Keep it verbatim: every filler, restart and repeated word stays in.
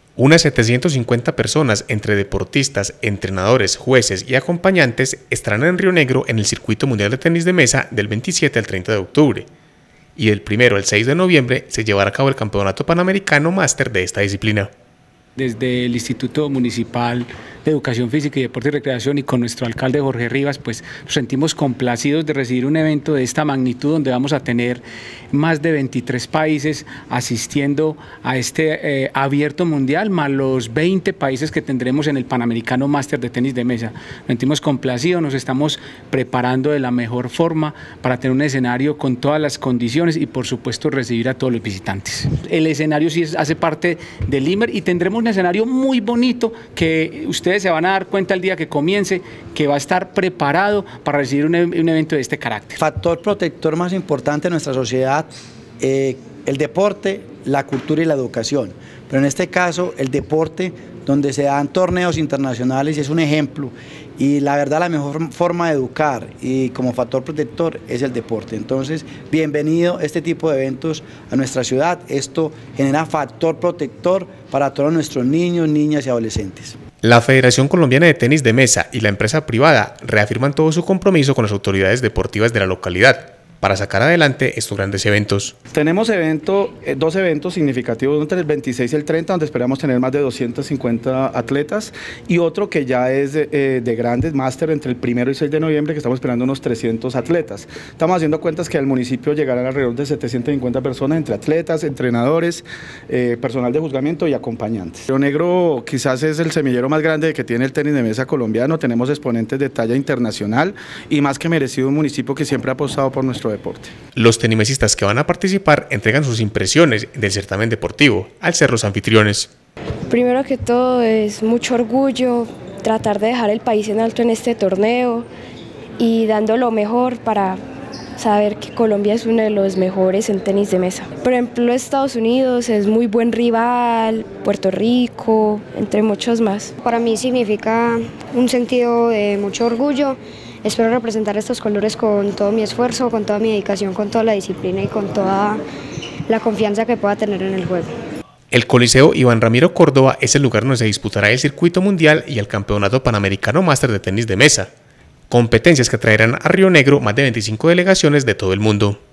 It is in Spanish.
Unas setecientas cincuenta personas, entre deportistas, entrenadores, jueces y acompañantes, estarán en Río Negro en el Circuito Mundial de Tenis de Mesa del veintisiete al treinta de octubre. Y del primero al seis de noviembre se llevará a cabo el Campeonato Panamericano Máster de esta disciplina. Desde el Instituto Municipal de Educación Física y Deporte y Recreación y con nuestro alcalde Jorge Rivas, pues nos sentimos complacidos de recibir un evento de esta magnitud donde vamos a tener más de veintitrés países asistiendo a este eh, abierto mundial, más los veinte países que tendremos en el Panamericano Máster de Tenis de Mesa. Nos sentimos complacidos, nos estamos preparando de la mejor forma para tener un escenario con todas las condiciones y por supuesto recibir a todos los visitantes. El escenario sí es, hace parte del I M E R y tendremos un escenario muy bonito que ustedes se van a dar cuenta el día que comience, que va a estar preparado para recibir un, un evento de este carácter. Factor protector más importante de nuestra sociedad, eh, el deporte, la cultura y la educación. Pero en este caso, el deporte, donde se dan torneos internacionales, es un ejemplo. Y la verdad, la mejor forma de educar y como factor protector es el deporte. Entonces, bienvenido este tipo de eventos a nuestra ciudad. Esto genera factor protector para todos nuestros niños, niñas y adolescentes. La Federación Colombiana de Tenis de Mesa y la empresa privada reafirman todo su compromiso con las autoridades deportivas de la localidad para sacar adelante estos grandes eventos. Tenemos evento, eh, dos eventos significativos, entre el veintiséis y el treinta, donde esperamos tener más de doscientos cincuenta atletas, y otro que ya es de, eh, de grandes, máster, entre el primero y seis de noviembre, que estamos esperando unos trescientos atletas. Estamos haciendo cuentas que al municipio llegarán alrededor de setecientas cincuenta personas, entre atletas, entrenadores, eh, personal de juzgamiento y acompañantes. Río Negro quizás es el semillero más grande que tiene el tenis de mesa colombiano. Tenemos exponentes de talla internacional y más que merecido un municipio que siempre ha apostado por nuestro deporte. Los tenimesistas que van a participar entregan sus impresiones del certamen deportivo al ser los anfitriones. Primero que todo es mucho orgullo tratar de dejar el país en alto en este torneo y dando lo mejor para saber que Colombia es uno de los mejores en tenis de mesa. Por ejemplo, Estados Unidos es muy buen rival, Puerto Rico, entre muchos más. Para mí significa un sentido de mucho orgullo. Espero representar estos colores con todo mi esfuerzo, con toda mi dedicación, con toda la disciplina y con toda la confianza que pueda tener en el juego. El Coliseo Iván Ramiro Córdoba es el lugar donde se disputará el circuito mundial y el Campeonato Panamericano Máster de Tenis de Mesa, competencias que traerán a Río Negro más de veinticinco delegaciones de todo el mundo.